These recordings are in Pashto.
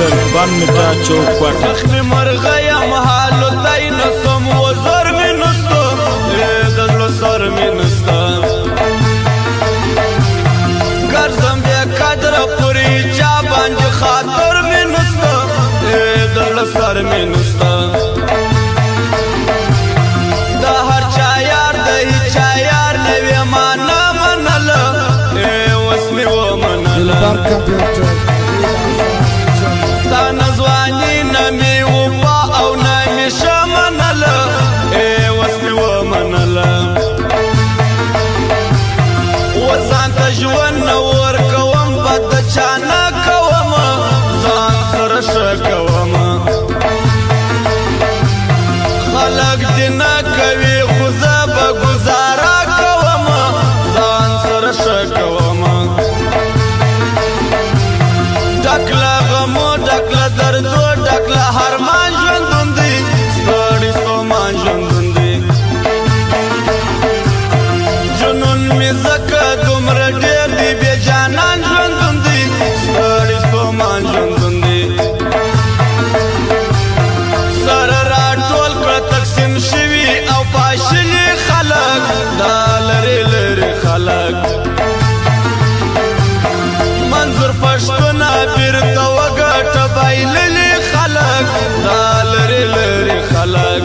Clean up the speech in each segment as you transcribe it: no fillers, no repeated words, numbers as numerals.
सेंटर बन मिटा चौक क्वार्टर जख्मी मरगया महलो ताई नसम वजर में नस्तो दजलो सर में नस्ता गर्जम बे कदर पूरी चाबंज खातर में नस्तो दजलो सर में नस्ता दा हर चायार दही चायार नवे माना मनल वस्मी वो मनल تا نزوانی نمی وپا او نمی شمنل وسمی ومنل وزان تجوان نور کوم بد چانا کوم زان سرش کوم خلق دینا کوي خوزا بگزارا کوم زان سرش کوم ډکلا غمو ډکلا دردو ډکلا هرمان ژوندون دی ستړي ستومان ژوندون دی جنون مې ځکه دومره ډېر دی بې جانان ژوندون دی ستړي ستومان ژوندون دی سره راټول کړه تقسیم شوي او پاشلي خلک دا لرې لرې خلک منظور پښتونه بیرته وګټه بایللي خلک دا لرې لرې خلک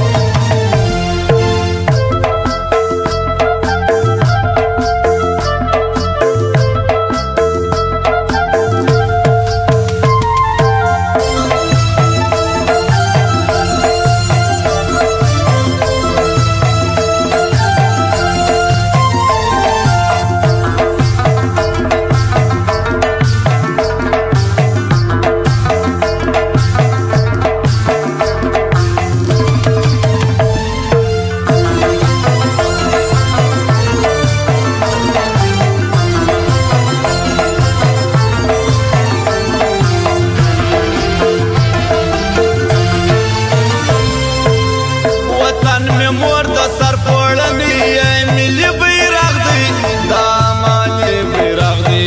مور د سر پوړنی ملي بیرغ دی دا مالي بیرغ دی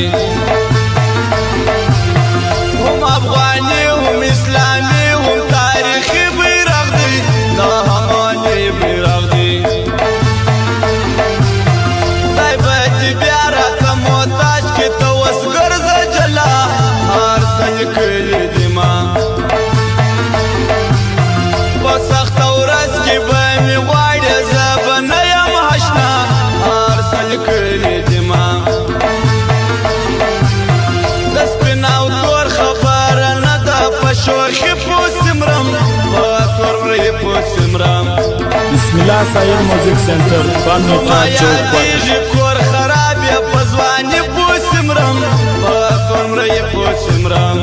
هم افغاني هم اسلامي هم تاریخي بیرغ دی دا مالي بیرغ دی دای باید بیا راته محتاج کې ته اوس ګرځه جلا هر څه لیکلي دي ما په سخته ورځ کې به مې غواړې زه به نه یم هشنا هر څه لیکلي دي ما د سپین او تور خبره نه ده په شوخي پوسې مرم په تورې پوسې مرم بسم الله سایر موزیک سنټر بن میټا چوک یادېږي کور خراب یې په ځواني پوسې مرم په تورې پوسې مرم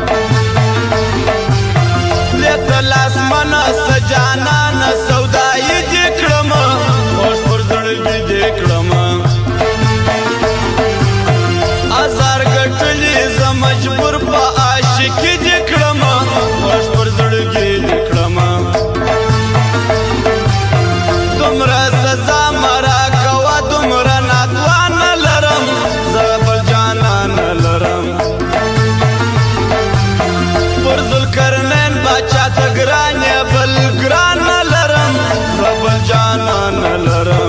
لیته لاسمنه سجانانه سودایي دې کړم خوش پر زړګي دې کړم ازار ګټلې زه مجبور په عاشقي دې کړم خوش پر زړګي دې کړم دومره سزا مه راکوه دومره ناتوان نه لرم زه بل جانان نه لرم پر ذوالقرنین باچا ته ګران یې بل ګران نه لرم زه بل جانان نه لرم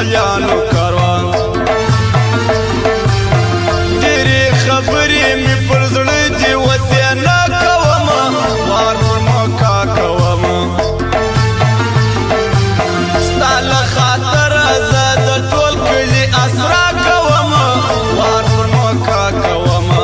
خپلیانو کاروان ډېرې خبرې مې پر زړه دي اوس یې نه کومه وار پر مکا کومه ستا له خاطره زه د ټول کلي اسرا کومه وار پر مکا کومه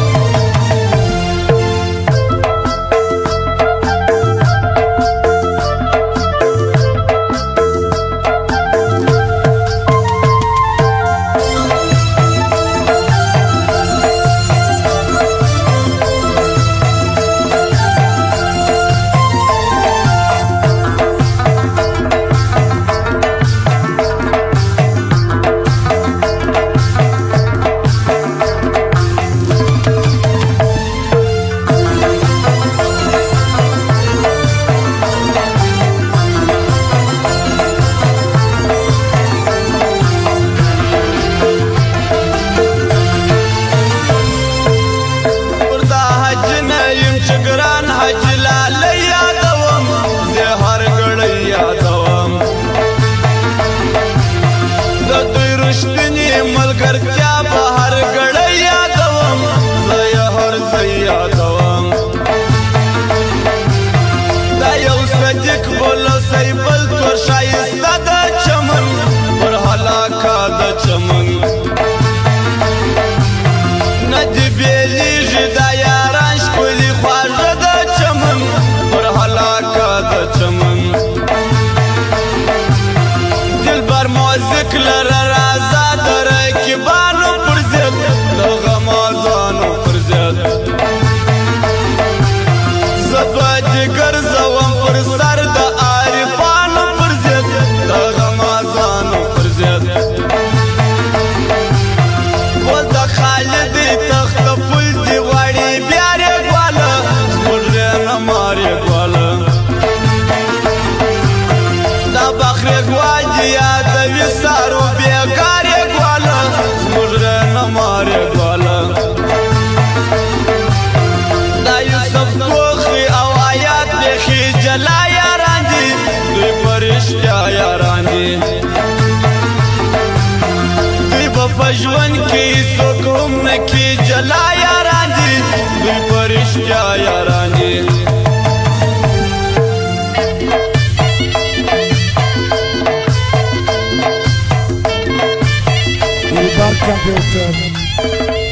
ملګرتیا به هر ګړی یادوم زه یې هر ځای یادوم دا یو صدیق بولسی بل تور ښایسته د چمن پر هلاکه د چمن نه دې بېلېږي دا یاران ښکلي خواږه د چمن پر هلاکه د چمن دلبر موزیک لره راځه رقیبانو پر ضد د غمازانو پر ضد زه به دې ګرځوم پر سر د عارفانو پر ضد د غمازانو پر ضد ول د خالد تخت پل دې غواړي بیا رې ګواله زموږ نه مارې ګواله دا بخرې ګواجي یادوي سارو بېګارې مارے گوالا دا یوسف توخی او آیات بیخی جلا یاران دی دوی پرشتیا یاران دی دوی با پجون کی سکم نکی جلا یاران دی دوی پرشتیا یاران دی Computer